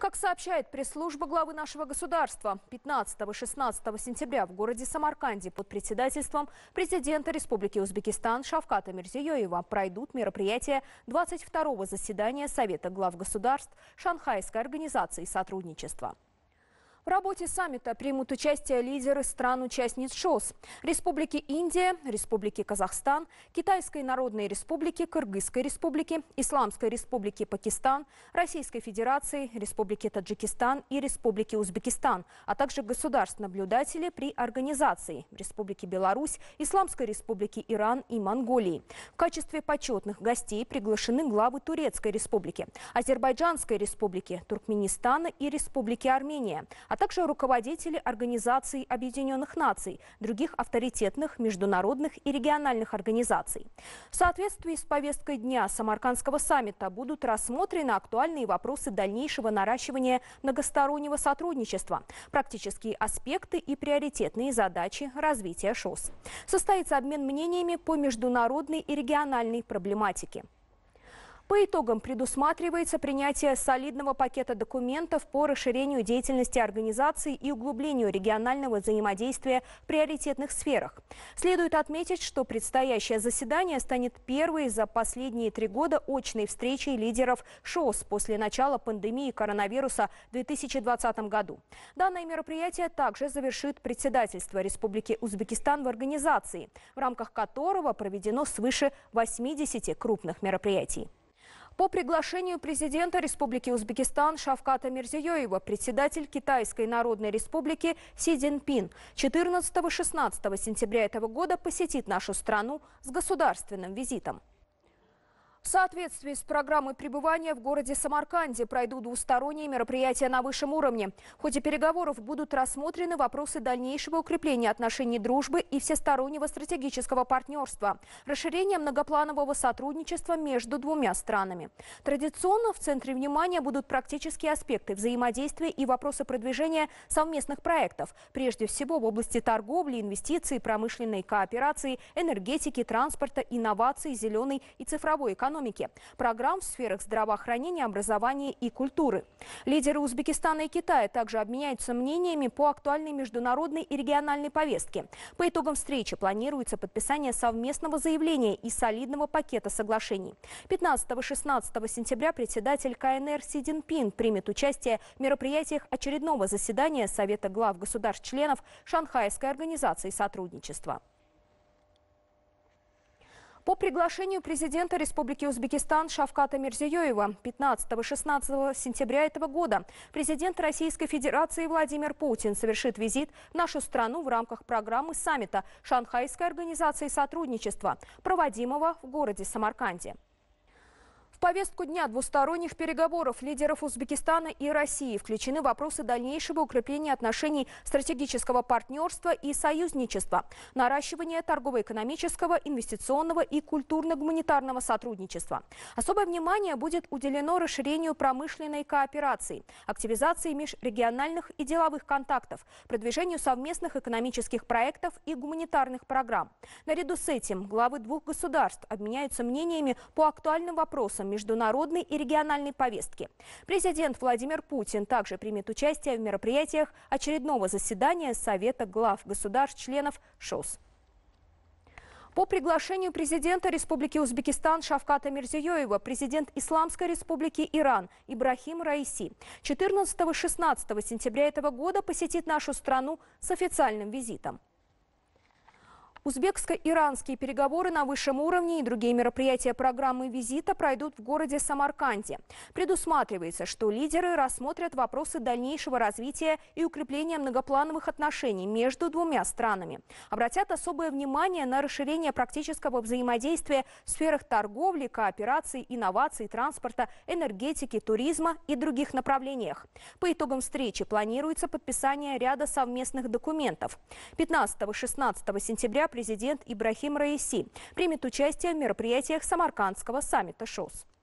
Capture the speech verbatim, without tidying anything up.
Как сообщает пресс-служба главы нашего государства, пятнадцатого-шестнадцатого сентября в городе Самарканде под председательством президента Республики Узбекистан Шавката Мирзиёева пройдут мероприятия двадцать второго заседания Совета глав государств Шанхайской организации сотрудничества. В работе саммита примут участие лидеры стран-участниц ШОС – Республики Индия, Республики Казахстан, Китайской Народной Республики, Кыргызской Республики, Исламской Республики Пакистан, Российской Федерации, Республики Таджикистан и Республики Узбекистан, а также государств-наблюдатели при организации Республики Беларусь, Исламской Республики Иран и Монголии. В качестве почетных гостей приглашены главы Турецкой Республики, Азербайджанской Республики, Туркменистана и Республики Армения, а также руководители Организации Объединенных Наций, других авторитетных международных и региональных организаций. В соответствии с повесткой дня Самаркандского саммита будут рассмотрены актуальные вопросы дальнейшего наращивания многостороннего сотрудничества, практические аспекты и приоритетные задачи развития ШОС. Состоится обмен мнениями по международной и региональной проблематике. По итогам предусматривается принятие солидного пакета документов по расширению деятельности организации и углублению регионального взаимодействия в приоритетных сферах. Следует отметить, что предстоящее заседание станет первой за последние три года очной встречей лидеров ШОС после начала пандемии коронавируса в две тысячи двадцатом году. Данное мероприятие также завершит председательство Республики Узбекистан в организации, в рамках которого проведено свыше восьмидесяти крупных мероприятий. По приглашению президента Республики Узбекистан Шавката Мирзиёева председатель Китайской Народной Республики Си Цзиньпин четырнадцатого-шестнадцатого сентября этого года посетит нашу страну с государственным визитом. В соответствии с программой пребывания в городе Самарканде пройдут двусторонние мероприятия на высшем уровне. В ходе переговоров будут рассмотрены вопросы дальнейшего укрепления отношений дружбы и всестороннего стратегического партнерства, расширения многопланового сотрудничества между двумя странами. Традиционно в центре внимания будут практические аспекты взаимодействия и вопросы продвижения совместных проектов, прежде всего в области торговли, инвестиций, промышленной кооперации, энергетики, транспорта, инноваций, зеленой и цифровой экономики. Программ в сферах здравоохранения, образования и культуры. Лидеры Узбекистана и Китая также обменяются мнениями по актуальной международной и региональной повестке. По итогам встречи планируется подписание совместного заявления и солидного пакета соглашений. пятнадцатого-шестнадцатого сентября председатель Ка Эн Эр Си Цзиньпин примет участие в мероприятиях очередного заседания Совета глав государств-членов Шанхайской организации сотрудничества. По приглашению президента Республики Узбекистан Шавката Мирзиёева пятнадцатого-шестнадцатого сентября этого года президент Российской Федерации Владимир Путин совершит визит в нашу страну в рамках программы саммита Шанхайской организации сотрудничества, проводимого в городе Самарканде. В повестку дня двусторонних переговоров лидеров Узбекистана и России включены вопросы дальнейшего укрепления отношений стратегического партнерства и союзничества, наращивания торгово-экономического, инвестиционного и культурно-гуманитарного сотрудничества. Особое внимание будет уделено расширению промышленной кооперации, активизации межрегиональных и деловых контактов, продвижению совместных экономических проектов и гуманитарных программ. Наряду с этим главы двух государств обменяются мнениями по актуальным вопросам международной и региональной повестки. Президент Владимир Путин также примет участие в мероприятиях очередного заседания Совета глав государств-членов ШОС. По приглашению президента Республики Узбекистан Шавката Мирзиёева президент Исламской Республики Иран Ибрахим Раиси четырнадцатого-шестнадцатого сентября этого года посетит нашу страну с официальным визитом. Узбекско-иранские переговоры на высшем уровне и другие мероприятия программы визита пройдут в городе Самарканде. Предусматривается, что лидеры рассмотрят вопросы дальнейшего развития и укрепления многоплановых отношений между двумя странами. Обратят особое внимание на расширение практического взаимодействия в сферах торговли, кооперации, инноваций, транспорта, энергетики, туризма и других направлениях. По итогам встречи планируется подписание ряда совместных документов. пятнадцатого-шестнадцатого сентября президент Ибрахим Раиси примет участие в мероприятиях Самаркандского саммита ШОС.